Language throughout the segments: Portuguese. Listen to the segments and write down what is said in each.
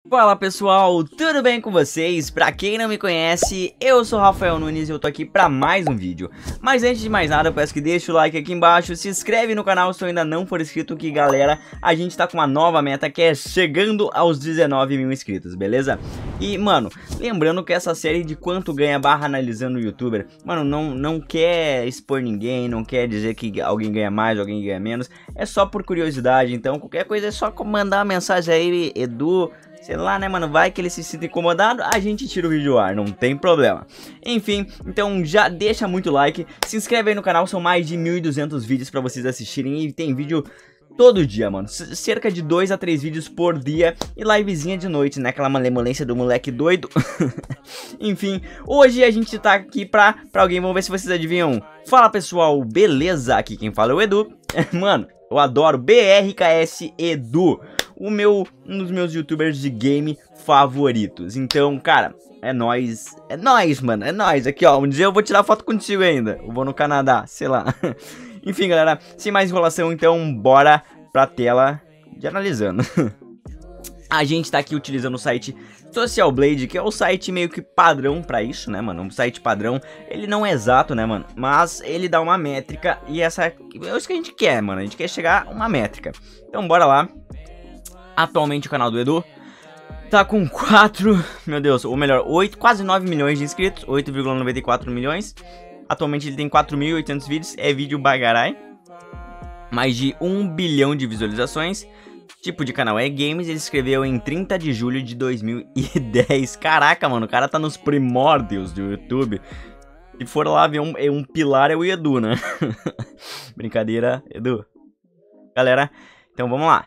Fala pessoal, tudo bem com vocês? Pra quem não me conhece, eu sou Rafael Nunes e eu tô aqui pra mais um vídeo. Mas antes de mais nada, eu peço que deixe o like aqui embaixo, se inscreve no canal se ainda não for inscrito, que galera, a gente tá com uma nova meta que é chegando aos 19 mil inscritos, beleza? E mano, lembrando que essa série de quanto ganha barra analisando o youtuber, mano, não quer expor ninguém, não quer dizer que alguém ganha mais, alguém ganha menos, é só por curiosidade, então qualquer coisa é só mandar uma mensagem aí, Edu. Sei lá, né, mano, vai que ele se sinta incomodado, a gente tira o vídeo do ar, não tem problema. Enfim, então já deixa muito like, se inscreve aí no canal, são mais de 1.200 vídeos pra vocês assistirem e tem vídeo todo dia, mano, cerca de 2 a 3 vídeos por dia e livezinha de noite, né, aquela malemolência do moleque doido. Enfim, hoje a gente tá aqui pra alguém, vamos ver se vocês adivinham. Fala pessoal, beleza? Aqui quem fala é o Edu. Mano, eu adoro BRKS Edu, um dos meus youtubers de game favoritos. Então, cara, é nóis, mano, é nóis. Aqui, ó, um dia eu vou tirar foto contigo ainda. Eu vou no Canadá, sei lá. Enfim, galera, sem mais enrolação, então, bora pra tela de analisando. A gente tá aqui utilizando o site Social Blade, que é o site meio que padrão pra isso, né, mano? Um site padrão, ele não é exato, né, mano? Mas ele dá uma métrica e essa é isso que a gente quer, mano. A gente quer chegar a uma métrica. Então, bora lá. Atualmente o canal do Edu tá com 4, meu Deus, ou melhor, 8, quase 9 milhões de inscritos, 8,94 milhões. Atualmente ele tem 4.800 vídeos, é vídeo bagarai. Mais de 1 bilhão de visualizações. Tipo de canal é games, ele escreveu em 30 de julho de 2010. Caraca, mano, o cara tá nos primórdios do YouTube. Se for lá ver um pilar é o Edu, né? Brincadeira, Edu. Galera, então vamos lá.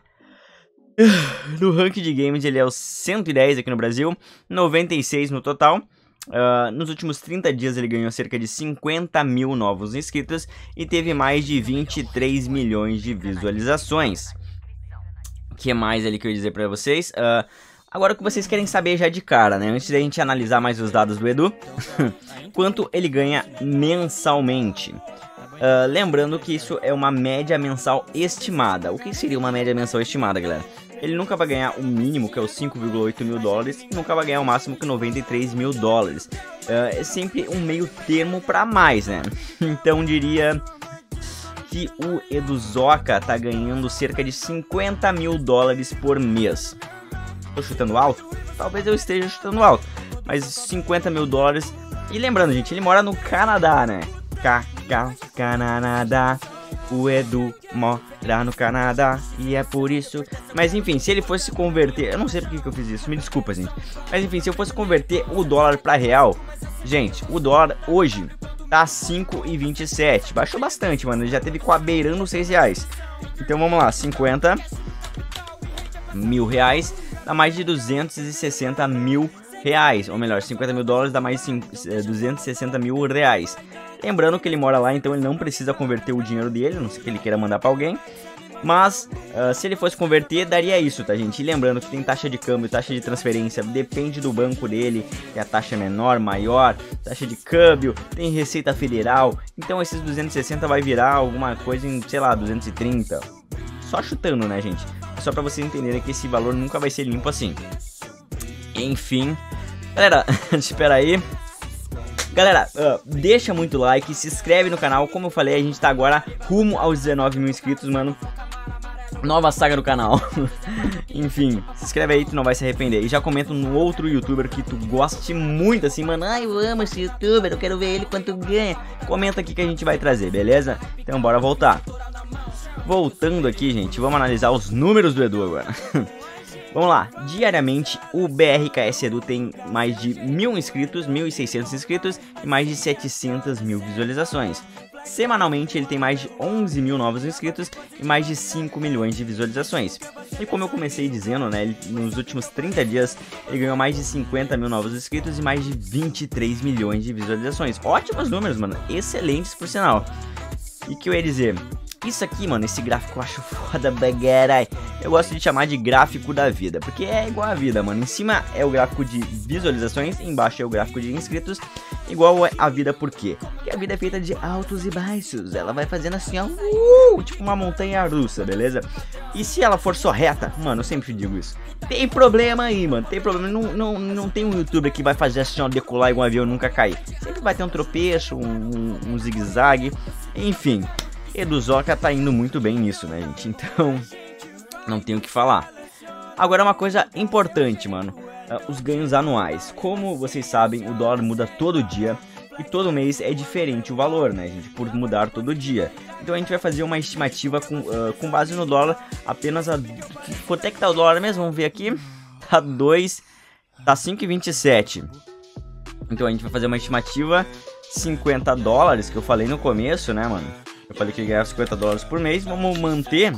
No ranking de games ele é o 110 aqui no Brasil, 96 no total. Nos últimos 30 dias ele ganhou cerca de 50 mil novos inscritos e teve mais de 23 milhões de visualizações. O que mais ali que eu ia dizer pra vocês? Agora o que vocês querem saber já de cara, né? Antes da gente analisar mais os dados do Edu, quanto ele ganha mensalmente. Lembrando que isso é uma média mensal estimada. O que seria uma média mensal estimada, galera? Ele nunca vai ganhar o mínimo, que é os 5,8 mil dólares, e nunca vai ganhar o máximo, que é 93 mil dólares. É sempre um meio termo pra mais, né? Então diria que o Eduzoca tá ganhando cerca de 50 mil dólares por mês. Tô chutando alto? Talvez eu esteja chutando alto, mas 50 mil dólares. E lembrando, gente, ele mora no Canadá, né? Canadá. O Edu mora no Canadá e é por isso. Mas enfim, se ele fosse converter, eu não sei porque que eu fiz isso, me desculpa, gente. Mas enfim, se eu fosse converter o dólar pra real, gente, o dólar hoje tá 5,27. Baixou bastante, mano, ele já teve beirando os 6 reais. Então vamos lá, 50 mil reais dá mais de 260 mil reais, ou melhor, 50 mil dólares dá mais de 260 mil reais. Lembrando que ele mora lá, então ele não precisa converter o dinheiro dele, a não sei que ele queira mandar pra alguém. Mas, se ele fosse converter, daria isso, tá, gente? E lembrando que tem taxa de câmbio, taxa de transferência, depende do banco dele, que a taxa é menor, maior, taxa de câmbio, tem Receita Federal. Então esses 260 vai virar alguma coisa em, sei lá, 230. Só chutando, né, gente? Só pra vocês entenderem que esse valor nunca vai ser limpo assim. Enfim, galera, espera aí. Galera, deixa muito like, se inscreve no canal. Como eu falei, a gente tá agora rumo aos 19 mil inscritos, mano. Nova saga do canal. Enfim, se inscreve aí, tu não vai se arrepender. E já comenta no outro youtuber que tu goste muito, assim, mano. Ai, eu amo esse youtuber, eu quero ver ele quanto ganha. Comenta aqui que a gente vai trazer, beleza? Então bora voltar. Voltando aqui, gente, vamos analisar os números do Edu agora. Vamos lá, diariamente o BRKS Edu tem mais de 1.000 inscritos, 1.600 inscritos e mais de 700 mil visualizações. Semanalmente ele tem mais de 11 mil novos inscritos e mais de 5 milhões de visualizações. E como eu comecei dizendo, né, nos últimos 30 dias ele ganhou mais de 50 mil novos inscritos e mais de 23 milhões de visualizações. Ótimos números, mano, excelentes por sinal. E que eu ia dizer... isso aqui, mano, esse gráfico eu acho foda, bagarai. Eu gosto de chamar de gráfico da vida, porque é igual a vida, mano. Em cima é o gráfico de visualizações, embaixo é o gráfico de inscritos. Igual a vida, por quê? Porque a vida é feita de altos e baixos. Ela vai fazendo assim, ó, tipo uma montanha russa, beleza? E se ela for só reta, mano, eu sempre digo isso, tem problema aí, mano, tem problema. Não tem um youtuber que vai fazer assim, ó, decolar igual um avião e nunca cair. Sempre vai ter um tropeço, um zigue-zague, enfim. Eduzoka tá indo muito bem nisso, né, gente? Então, não tenho o que falar. Agora, uma coisa importante, mano, os ganhos anuais. Como vocês sabem, o dólar muda todo dia e todo mês é diferente o valor, né, gente? Por mudar todo dia. Então a gente vai fazer uma estimativa com base no dólar, apenas quanto é que tá o dólar mesmo? Vamos ver aqui. Tá 5,27. Então a gente vai fazer uma estimativa 50 dólares, que eu falei no começo, né, mano? Eu falei que ia ganhar 50 dólares por mês. Vamos manter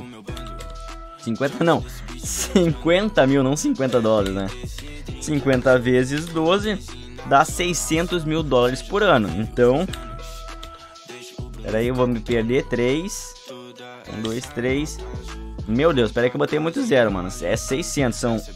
50 mil, não 50 dólares, né? 50 vezes 12 dá 600 mil dólares por ano. Então, pera aí, eu vou me perder. 3, 1, 2, 3. Meu Deus, pera aí que eu botei muito zero, mano. É 600,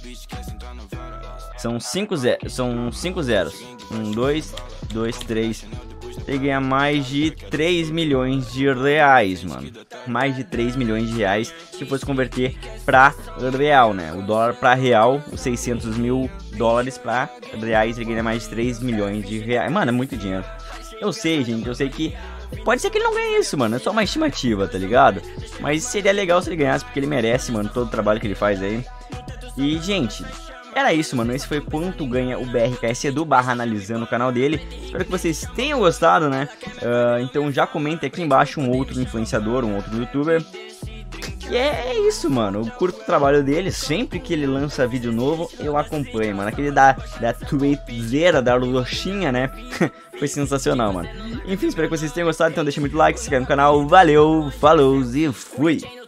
são 5 zeros. 1, 2, 3. Ele ganha mais de 3 milhões de reais, mano. Mais de 3 milhões de reais se fosse converter pra real, né? O dólar pra real, os 600 mil dólares pra reais, ele ganha mais de 3 milhões de reais. Mano, é muito dinheiro. Eu sei, gente, eu sei que pode ser que ele não ganhe isso, mano. É só uma estimativa, tá ligado? Mas seria legal se ele ganhasse, porque ele merece, mano, todo o trabalho que ele faz aí. E, gente, era isso, mano. Esse foi quanto ganha o BRKS Edu /analisando o canal dele. Espero que vocês tenham gostado, né? Então já comentem aqui embaixo um outro influenciador, um outro youtuber. E é isso, mano. Eu curto o trabalho dele. Sempre que ele lança vídeo novo, eu acompanho, mano. Aquele da tweetzeira, da roxinha, né? Foi sensacional, mano. Enfim, espero que vocês tenham gostado. Então deixa muito like, se inscreve no canal. Valeu, falou e fui!